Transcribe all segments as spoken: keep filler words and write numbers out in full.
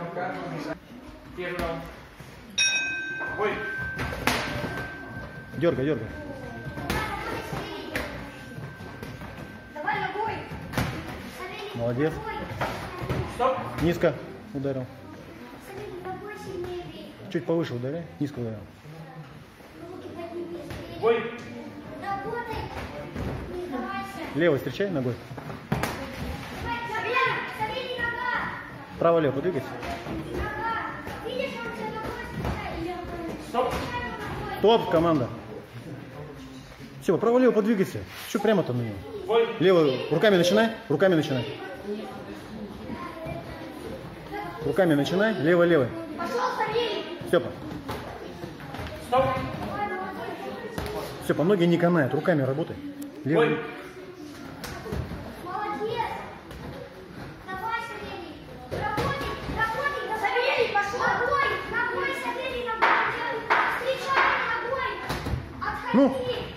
Дергай, дергай. Молодец. Низко ударил. Чуть повыше ударяй. Низко ударил. Левой встречай ногой. Право-лево подвигайся. Стоп, команда. Все, право-лево подвигайся. Что прямо-то на него? Лево, руками начинай, руками начинай. Руками начинай, лево-левой. Степа. Степа, ноги не канают, руками работай. Левый. Ну.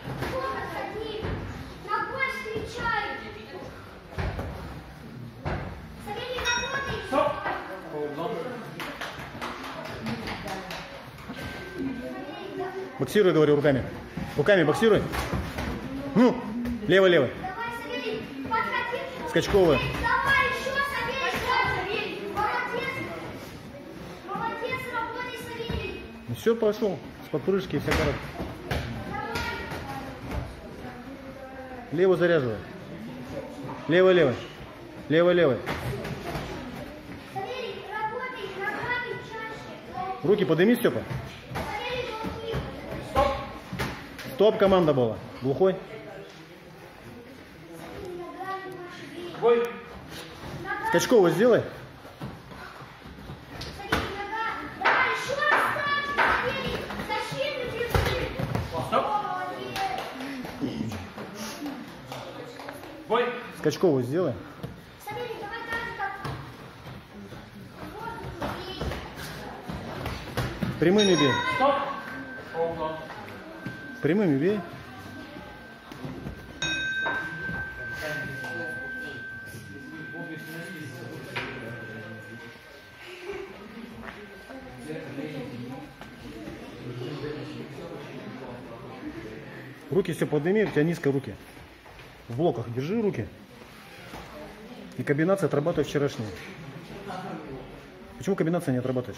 Боксируй, говорю, руками. Руками боксируй. Ну, лево-лево. Скачковая. Ну все, пошел. С подпрыжки и вся короткая. Лево заряживай. Лево-лево. Лево-лево. Руки подними, Степа. Стоп, команда была. Глухой. Скачковую сделай. Скачковую сделай. Прямыми бей. Прямыми бей. Руки все подними, у тебя низко руки. В блоках держи руки. И комбинация отрабатывай вчерашнюю. Почему комбинация не отрабатываешь?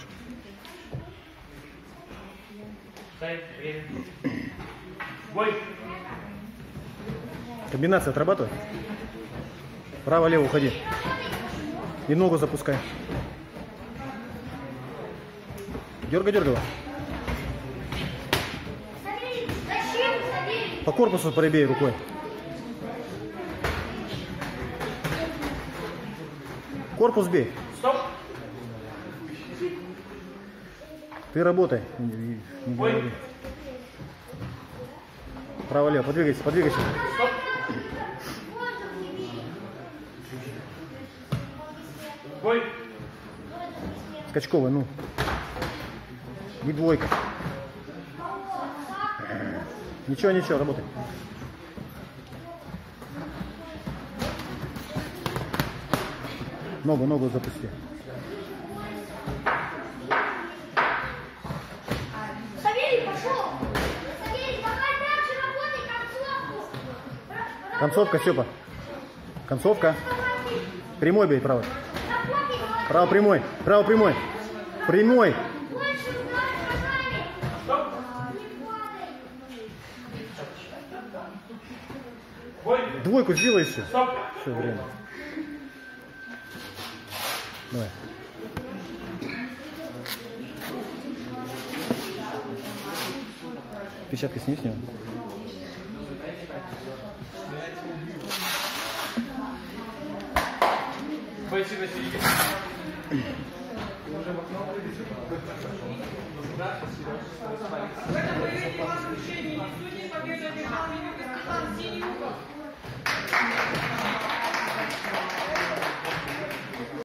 Комбинация отрабатывай. Право-лево уходи. И ногу запускай. Дергай, дергай. По корпусу пробей рукой. Корпус бей. Стоп. Ты работай. Не, не говори. Право-лево. Подвигайся, подвигайся. Стоп. Бой. Скачковый, ну. И двойка. Ничего, ничего, работай. Ногу, ногу запусти. Савелий, пошел! Савелий, давай дальше работай концовку! Концовка, Степа. Концовка. Прямой бей, право. Право прямой, право прямой. Прямой. Двойку сделай еще. Стоп. Все время. Давай. Печатка сними с него. Бойцы на середине. В этом появлении вашего учения судьи победу одержал Минюк Степан Синюков.